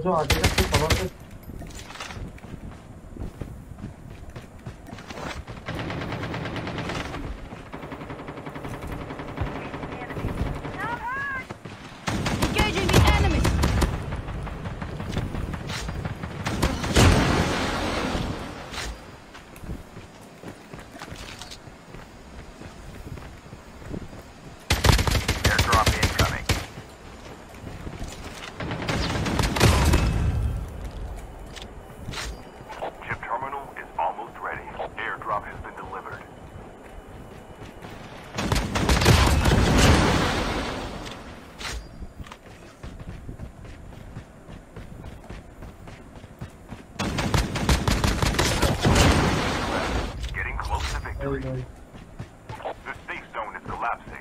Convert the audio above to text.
जो आगे का तो कवर कर। Engaging the enemy. Airdrop incoming. Chip terminal is almost ready. Airdrop has been delivered. Getting close to victory. भाई The safe zone is collapsing.